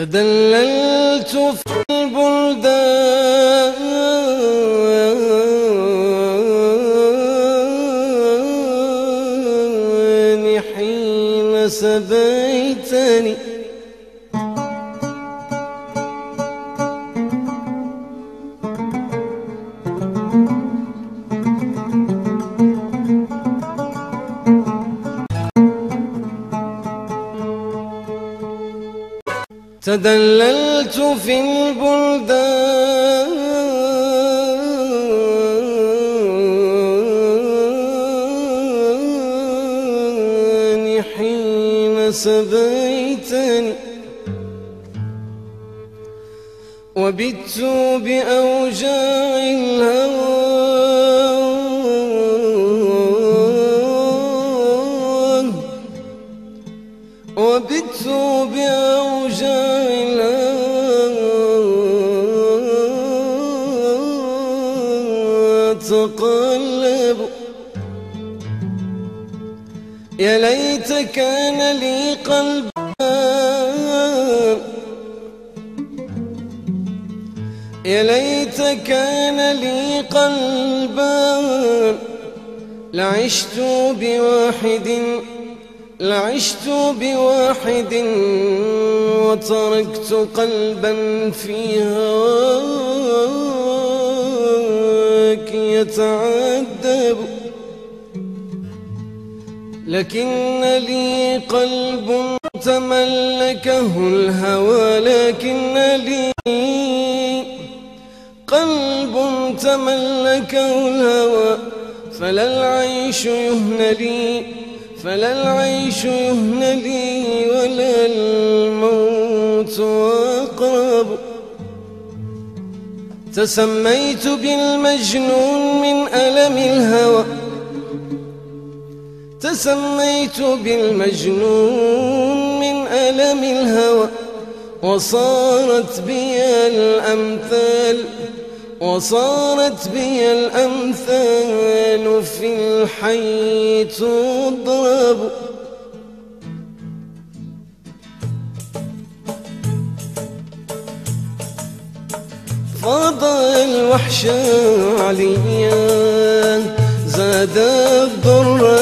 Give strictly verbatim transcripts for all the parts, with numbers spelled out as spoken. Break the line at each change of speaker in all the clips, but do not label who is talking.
تدللت في البلدان حين سبيتني تدللت في البلدان حين سبيتني وبت بأوجاع الهوى وبت بأوجاع تقلب يا ليت كان لي قلبان يا ليت كان لي قلبان لعشت بواحد لعشت بواحد وتركت قلبا في هواك يتعذب لكن لي قلب تملكه الهوى لكن لي قلب تملكه الهوى فلا العيش يهنى لي فلا العيش يهنى لي ولا الموت أقرب تسميت بالمجنون من ألم الهوى تسميت بالمجنون من ألم الهوى وصارت بي الأمثال وصارت بي الأمثال في الحي تضرب فاض الوحش عليا زاد الضر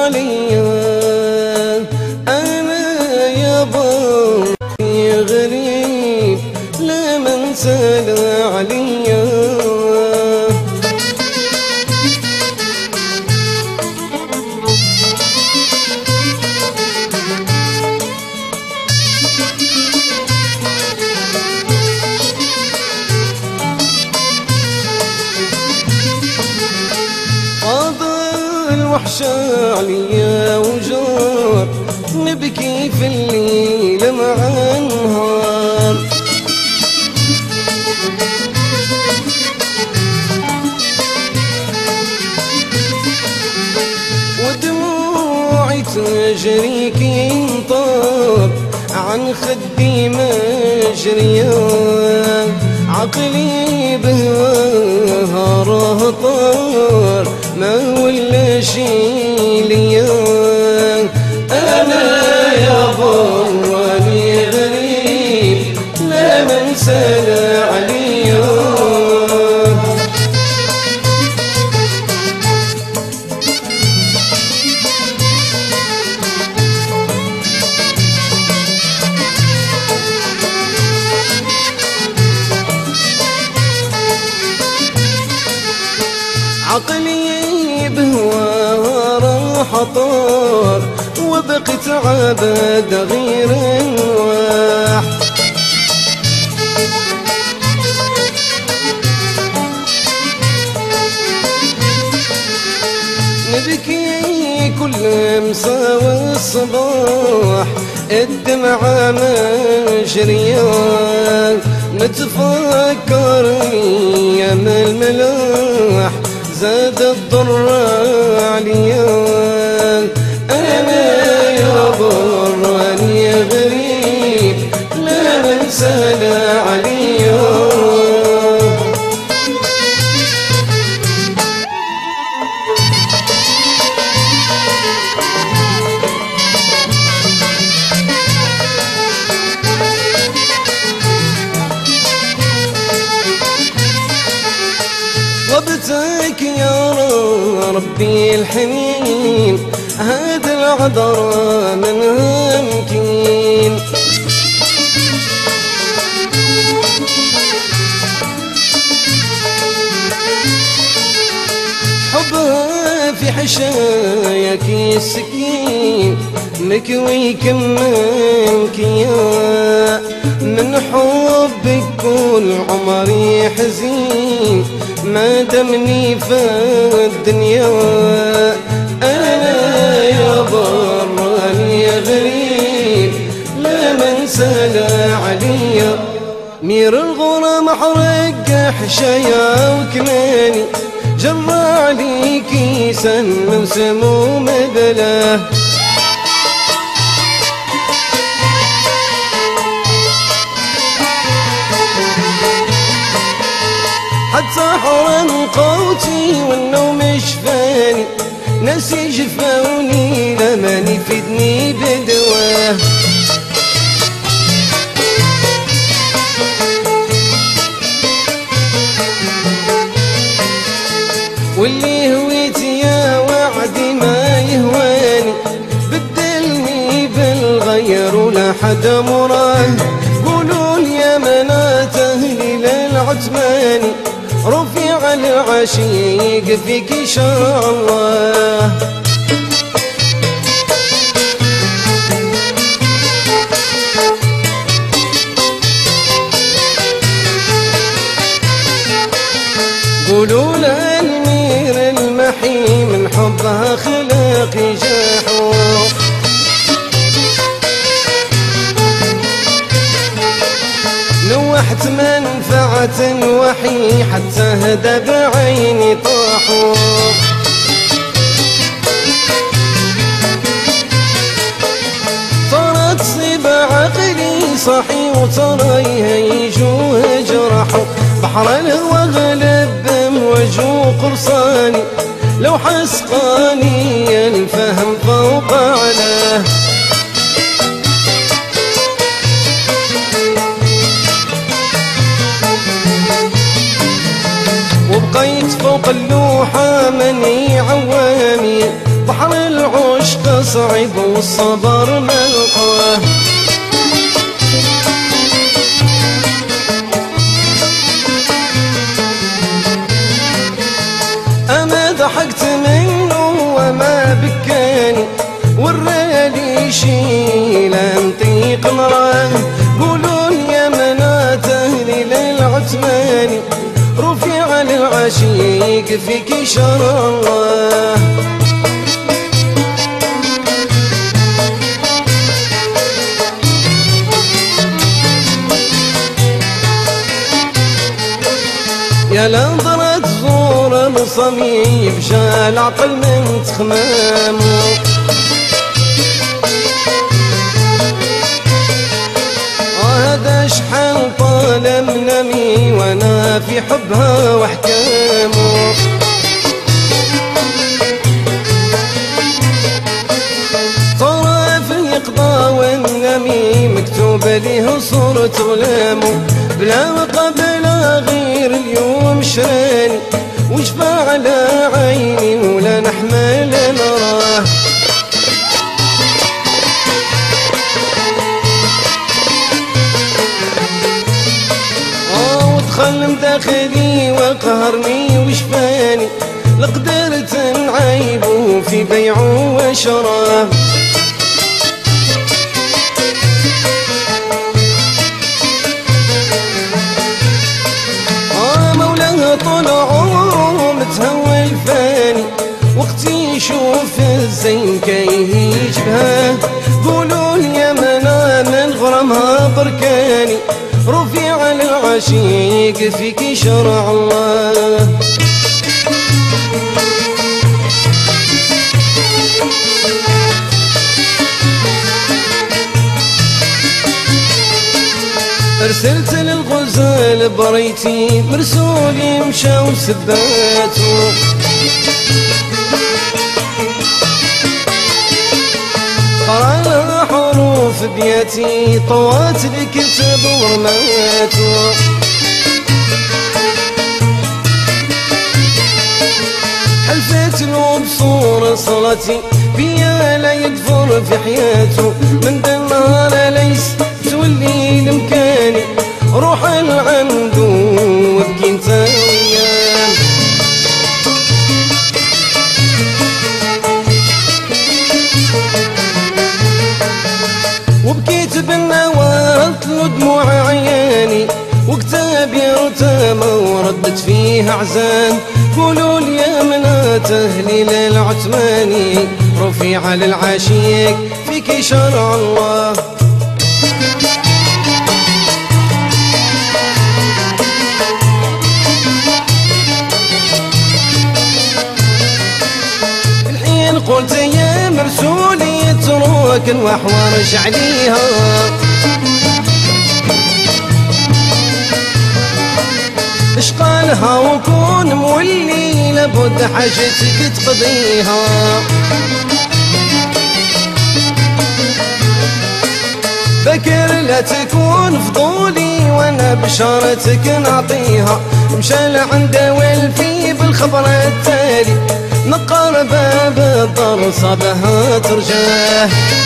عليا أنا يا باري غريب لا من سال عليا الوحش عليا وجار نبكي في الليل مع النهار ودموعي تجري كينطار عن خدي مجريا عقلي بهواها رهطار ما ولا شي ليا أنا يا براني غريب لا من سال عليا عقلي بهواها راح طار وبقيت عبد غير نواح نبكي كل مساوى الصباح الدمعة مجرية نتفكر أيام الملاح زاد الضر عليا أنا يا براني غريب لا من سال عليا ربي الحنين هاد العذرا منها مكين. حبها في حشاياك السكين مكوي كمانك يا من حبك كل عمري حزين ما دمني في الدنيا. أنا يا براني يا غريب لا منسى لا عليا مير الغرام حرق حشايا وكناني جرى عليكي سن وسموم بلاه. حتى حرم قوتي والنوم شفاني ناسي جفاوني لما يفيدني بدواه. واللي هويتي يا وعدي ما يهواني بدلني بالغير ولا حدا مراه. قولوا يا منات اهلي للعتماني رفيع العشيق فيك إن شاء الله. قولوا لها المير المحي من حبها خلقي جاحو نوحت منفعة وحي حتى هدى بعيني طاحوا. طرت صيب عقلي صحي وترى يهيجوه جرحوا. بحر الهوى غلب بموجه قرصاني لو حسقاني الفهم فوق علاه. وبقيت فوق اللوحة مني عوامي بحر العشق صعب والصبر ملقاه. أما ضحكت منه وما بكاني ورالي شي لا نطيق مراه. قولون يا منات أهلي للعتماني رفيع العشيق فيك إن شاء الله. يا لنظرة زور الصميم شال عقل من تخمامه. هذا شحال طال منامي وانا في حبها واحكامه. طرف يقضى والنمي مكتوب ليه صورة غلامه بلا مقابلة غير اليوم شراني وشفع على عيني ولا نحمل نراه. دخل مداخلي وقهرني وشفاني لقدرت نعيبه في بيعه وشراه. آه مولاها طول عمره متهوى الفاني وقتي يشوف الزين كيهيجبها. قولوا يا منا من غرامها بركاني رفيع العشيق فيك شرع الله. ارسلت للغزال بريتي مرسولي مشى وسباته. قرأ حروف بياتي طوات الكتاب ورماته. حلفت له بصورة صلاتي بيا لا يدفر في حياته من ذا النهار ليس تولي لمكاني روح لعنده وابكي انت وياه. وبكيت بالنوار طلوا دموع عياني وكتابي رتامة وردت فيه أحزان قولوا لي يا منات أهلي للعثماني رفيعة للعاشيق فيك شرع الله. الحين قلت يا مرسولي اترك الوحوار عليها اش قالها وكون مولي لابد حاجتك تقضيها. بكر لا تكون فضولي وانا بشارتك نعطيها مشى لعنده والفي بالخبر التالي نقر باب الدار صابها ترجاه.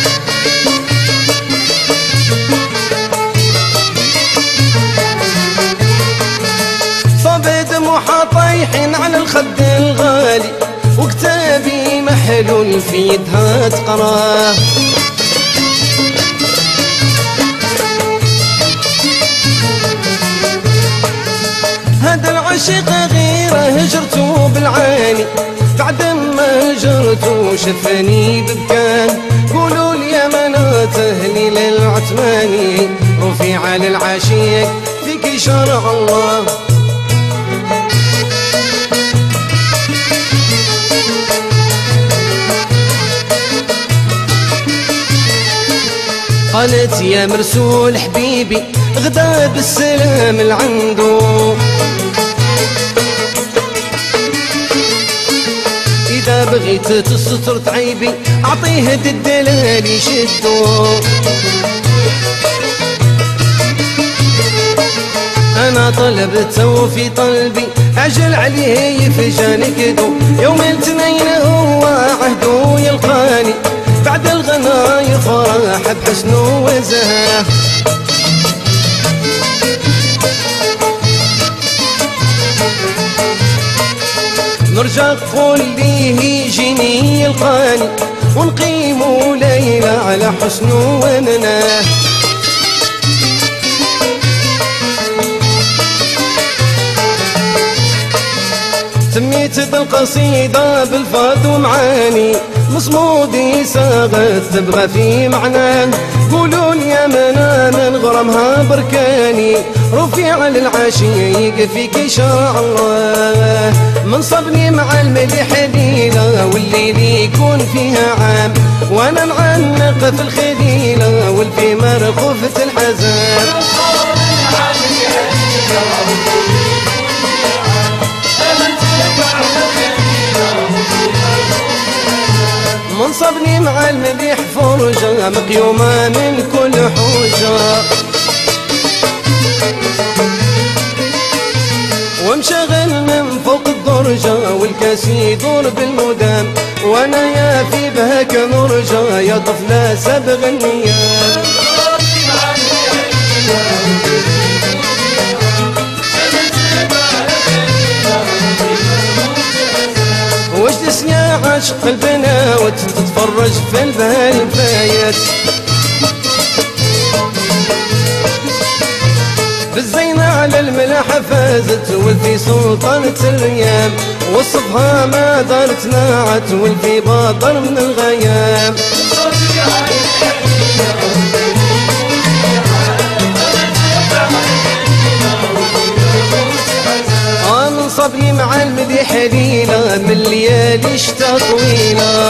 صاب دموعها طايحين على الخد الغالي وكتابي محلول في يدها تقراه. هذا العشق غيره هجرته بالعاني بعد ما هجرته شفاني ببكان قولوا لي يا منات اهلي للعثماني رفيعة للعاشق فيك شرع الله. قالت يا مرسول حبيبي غدا بالسلام لعنده إذا بغيت تستر تعيبي أعطيه الدلال يشدو. أنا طلبته في طلبي أجل عليه يفجاني كدو يوم الاثنين هو عهده يلقاني بعد الغنا يفرح بحسنه وزهاه. نرجع قول ليه يجيني يلقاني ونقيموا ليلة على حسنه ومناه. سميت ذا القصيدة بالفاظ ومعاني مصمودي ساغت تبغى في معناه قولوا لي يا منا من غرامها بركاني رفيع للعاشيق فيك شرع الله. منصبني مع المدح ليلة والليل يكون فيها عام وانا معنق في الخديلة والفي مرخوفة الحزان. منصبني مع المديح فرجة مقيومة من كل حوجة ومشغل من فوق الدرجة والكاس يدور بالمدام وانا يا في بهك مرجة يا طفلة سبغ النيام. وش تسيا عشق قلبنا وتتفرج في البال فايت بالزينة على الملاح فازت والفي سلطانة الريام وصفها ما دارت ناعت والفي باطر من الغيام. صبني مع المديح ليلة من ليالي شتا طويلة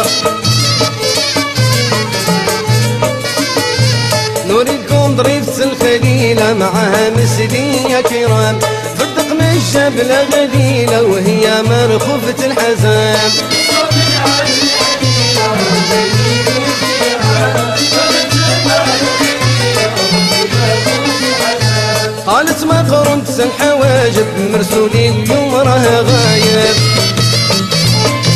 نوريكم ضريفة الخليلة معها مسلية كرام فدق من الجبلة غليلة وهي مرخوفة الحزام. قالت ما قرنت الحواجب مرسولي اليوم راه غايب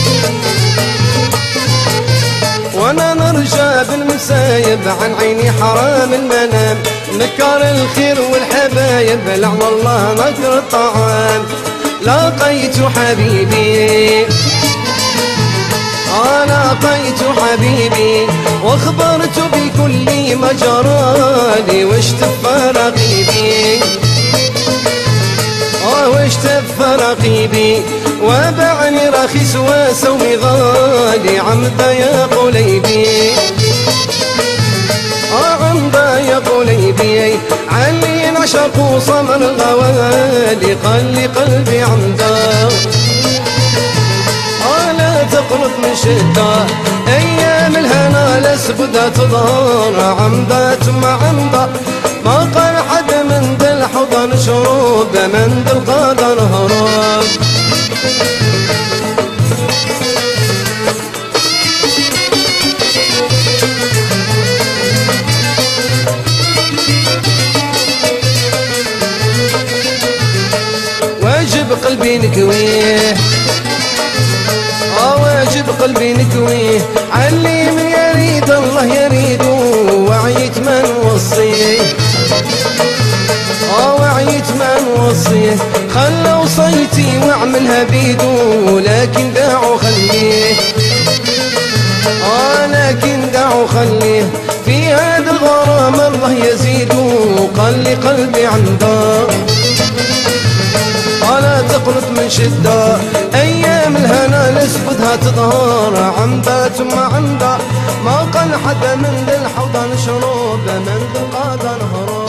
غاب المسايب عن عيني حرام المنام، نكر الخير والحبايب لعن الله نكر الطعام. لاقيت حبيبي آه لاقيت حبيبي واخبرت بكل ما جرالي، واشتف رقيبي آه واشتف رقيبي وبعني رخيص وسومي غالي. عمدا يا قليبي آه عمدا يا قليبي علي نعشق صمر الغوالي. قال قلبي عمدا آه لا تقنط من شدة، أيام الهنا لسبدها تظهر. عمدا ثم عمدا ما قال حد من ذا الحضن شروب، من ذا القدر هرب. واجب قلبي نكويه آه واجب قلبي نكويه، علي من يريد الله يريده، وعيت ما نوصيه آه وعيت ما نوصيه. خلى وصيتي واعملها بيدو، لكن داعوا خليه آه لكن داعوا خليه. في هذا الغرام الله يزيده، قال لي قلبي عنده ولا تقنط من شدة، أيام الهنا لسبدها تظهر. عمدا ثم عمدا ما قال حدا من ذي الحوض شروب، من ذي القادر هروب.